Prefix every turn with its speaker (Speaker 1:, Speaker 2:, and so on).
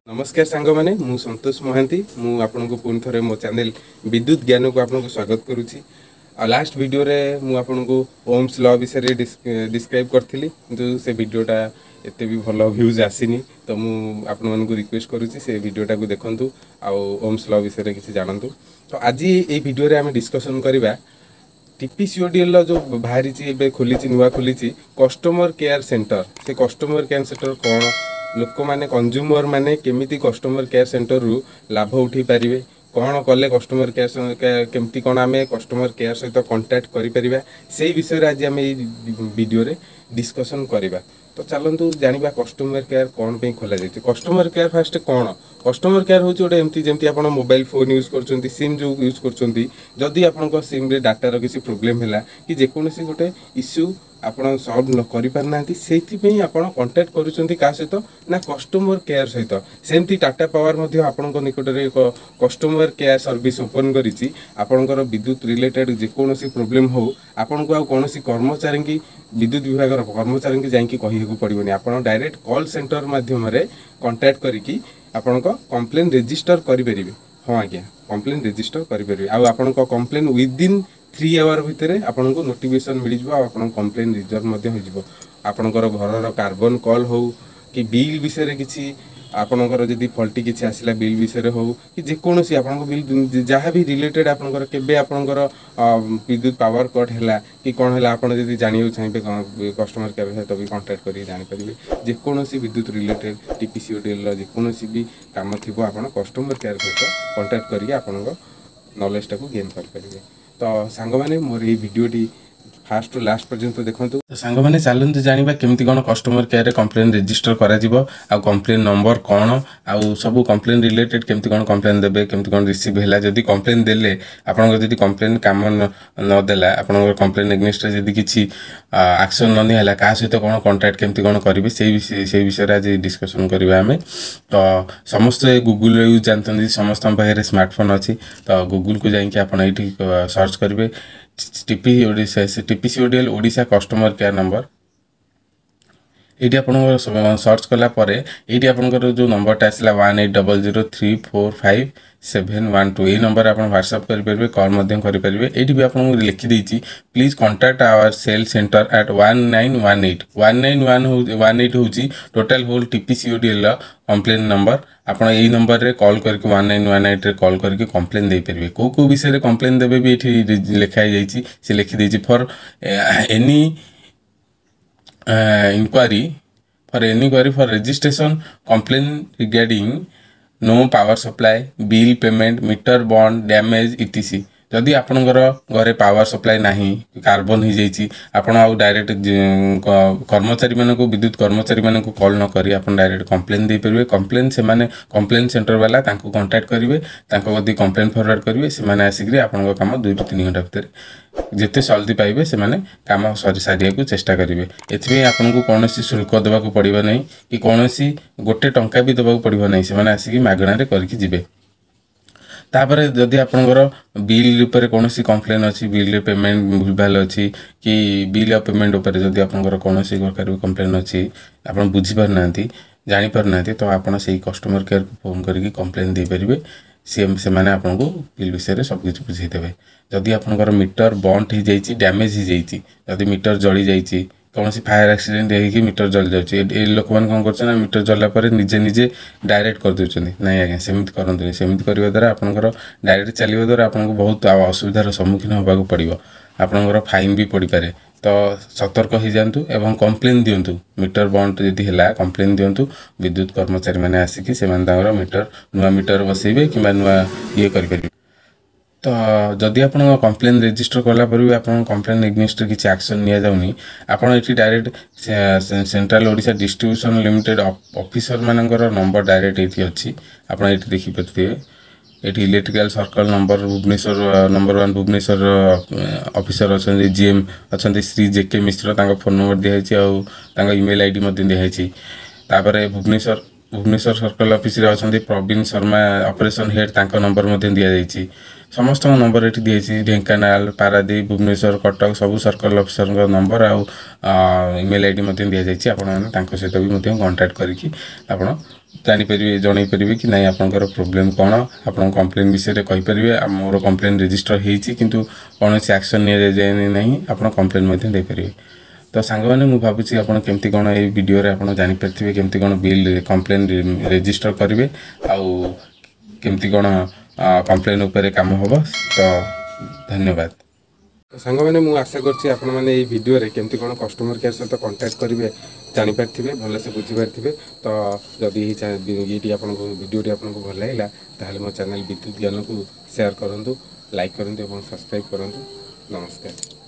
Speaker 1: नमस्कार सांग मैंने मु संतोष महांती मु आपनको पुणी थरे मो चैनल विद्युत ज्ञान को आपनको स्वागत करुच्ची। लास्ट वीडियो रे मु आपनको ओम्स लॉ विषय डिस्क्राइब करथिली किंतु से वीडियोटा एते भी भल व्यूज आसीनी तो मु आपन मानको रिक्वेस्ट करुच्ची से वीडियोटा को देखंतु आ ओम्स लॉ विषय किसी जानतु। तो आज ये वीडियो रे आम डिस्कसन करबा टीपीसीओडीएल जो बाहरी खोली नुआ खोली कस्टमर केयर सेंटर से कस्टमर केयर सेंटर कौन लोक मैंने कंज्यूमर मैंने केमिति कस्टमर केयर सेंटर रु लाभ उठी पारिबे कौन कले कस्टमर केयर केमती कौन आम कस्टमर केयर सहित कांटेक्ट करि परिबा से विषय आज आम वीडियो रे डिस्कसन करबा। तो चलतु जानिबा कस्टमर केयर कौन पे खोला जाय। कस्टमर केयर फास्ट कौन कस्टमर केयर हूँ गोटे एमती जमी आप मोबाइल फोन यूज कर सिम जो यूज कर आपण सिम रे डाटार किसी प्रोब्लेम है कि जेकोसी गोटे इश्यू आपड़ सल्व करना से कंटाक्ट करुँच क्या सहित ना कस्टमर केयर सहित सेमती टाटा पावर आपण निकट में एक कस्टमर केयर सर्विस ओपन करी आपणकर विद्युत रिलेटेड जेकोसी प्रोब्लेम हो आपन को कौन कर्मचारी की विद्युत विभाग कर्मचारी की जाकि कह पड़ोनी आप डायरेक्ट कॉल सेंटर माध्यम कंटाक्ट करी आपण कंप्लेन रजिस्टर करेंगे। हाँ आज्ञा कंप्लेन रजिस्टर करेंगे आपण कंप्लेन विदिन 3 आवर भितर आपन को नोटिफिकेशन मिल जाव आप कंप्लेन रिजल्व आपणकर घर कार्बन कॉल हो कि बिल विषय किसी आपणकर जदि फल्टी किसी आसला बिल विषय हो कि जेकोसी आपन बिल जहाँ भी रिलेटेड आपणकर केबे आपणकर विद्युत पावर कट है कि कौन है आप जानवे चाहिए कस्टमर केयर सहित भी कांटेक्ट कर जानीपारे जेकोसी विद्युत रिलेटेड टीपीसीओडीएल जेकोसी भी काम थी आप कस्टमर केयर सहित कांटेक्ट कर नॉलेज टाक गेन करेंगे। तो सांग मैंने मोर ये वीडियोटी फास्ट टू लास्ट पर्यंत देखो। तो सांग मैंने चलते जाना केमती कौन कस्टमर केयर कंप्लेन रजिस्टर करा कंप्लेन नंबर कौन आउ सब कंप्लेन रिलेटेड केमती कौन कंप्लेन देबे केमती कौन रिसीव है जदि कंप्लेन देले आपन जदि कंप्लेन काम न देला आपन कंप्लेन एग्नेस्ट जदि किछि एक्शन न निहला का सहित कौन कांटेक्ट केमती कौन करिवे से विषय आज डिस्कशन करबा हमें। तो समस्त गूगल यूज जानते समस्त पाखे स्मार्टफोन अच्छी तो गूगल को जाकि आप सर्च करेंगे TPCODL Odisha customer care number ये आप सर्च कलापर ये आपंकर जो नंबरटा आसला 1800345712 ये नंबर आप व्हाट्सएप करेंगे कॉल करेंगे। ये भी आपको लिखिदी please contact our cell centre at 1918 हूँ total whole TPCODL complain number आप यही नंबर रे कॉल करके 1918 रे कॉल करके कंप्लेन दे पारे को विषय कंप्लेन देवे भी ये लिखाई जाइए से लिखिदी for any inquiry for registration complaint regarding no power supply bill payment meter bond damage etc जदि आपणकर घरे पावर सप्लाई नहीं कार्बन हो जाइए आपड़ आउ डायरेक्ट कर्मचारी मानक विद्युत कर्मचारी मानक कॉल न करी आपन डायरेक्ट कंप्लेन दे परिवे कंप्लेन से माने कंप्लेन सेंटर वाला तांको कांटेक्ट करेंगे जदि कंप्लेन फॉरवर्ड करेंगे से माने आसिक आपन काम 2 ରୁ 3 घंटा भितर जिते जल्दी पाइबे से माने काम सारिया को चेष्टा करेंगे। एथि आपन को कौन शुल्क देवाक पड़ो नहीं कि कौन गोटे टंका भी देवाक पड़ो नहीं से आसिक मागणार करके जिबे। तापर जदि आपंकर बिल उपर कौन कंप्लेन अच्छी बिल पेमेंट भूलभाल अच्छी कि बिल और पेमेंट उपर जदि आपंकर कौन प्रकार कंप्लेन अच्छी आप बुझीपार ना जानीपार ना तो आप से कस्टमर केयर को फोन करके कंप्लेन दे पारे से मैंने आपको बिल विषय सबकिछ बुझेदेवे। जदि आपंकर मीटर बंट हो जाइए डैमेज हो जाइए जदि मीटर जली जाइए कौन फायर एक्सीडेंट होगी मीटर जली जाए लोक मैंने कौन कर मीटर जलापर निजे निजे डायरेक्ट कर दौरान नहीं आज्ञा सेमती करते सेमती करने द्वारा आपंकर डायरेक्ट चलने द्वारा आपको बहुत असुविधार सम्मुखीन होगा पड़ो आपंकर फाइन भी पड़ पारे। तो सतर्क हो जातु एवं कंप्लेन दिंतु मीटर बंट जदि है कंप्लेन दिंतु विद्युत कर्मचारी मैंने आसिक से मीटर नुआ मीटर बसैबे कि नुआ ये करेंगे। तो जदि आप कंप्लेन रजिस्टर कलापर भी आप कंप्लेन एग्नेस्ट किसी एक्शन नि जाऊनी आपड़ ये direct central Odisha distribution limited officer मानकर नंबर डायरेक्ट ये अच्छी आप ये देखिपारे ये electrical circle number Bhubaneswar number 1 Bhubaneswar officer अच्छा जीएम अच्छा Shri JK Mishra phone number दिखाई ईमेल आईडी दिखाई भुवनेश्वर
Speaker 2: भुवनेश्वर सर्कल ऑफिस रे अछंती प्रवीण शर्मा ऑपरेशन हेड तांको नंबर मध्ये दिया जाइछि समस्त नंबर एठी दिएछि ढेंकानाल पारादीप भुवनेश्वर कटक सब सर्कल ऑफिसर नंबर आ ईमेल आईडी मध्ये दिया जाइछि आपण माने तांको सहित भी मध्ये कांटेक्ट करिकि आपण जानि परिबे जणै परिबे कि नै आपनकर प्रॉब्लम कोन आपण कंप्लेन विषय रे कहि परिबे मोर कंप्लेन रजिस्टर हेछि किंतु कोनोसी एक्शन ने जाय नै आपण कंप्लेन मध्ये दे परिबे तो सांग मैंने मुझे भावुँ आप केमती कौन ये वीडियो रे आप जानीपारे केमती कौन बिल कंप्लेन रजिस्टर करेंगे आउ केमती कौन कंप्लेन उपर काम हम तो धन्यवाद
Speaker 1: सांग मैंने मुझे आशा करछि आपण माने ये वीडियो रे केमती कौन कस्टमर केयर सहित कांटेक्ट करेंगे जानीपारे भलसे बुझीपारे तो जदि ये आपको वीडियो आपको भल लगा ताहले मो चैनल विद्युत ज्ञान को शेयर करूँ लाइक करूँ और सब्सक्राइब करूँ नमस्कार।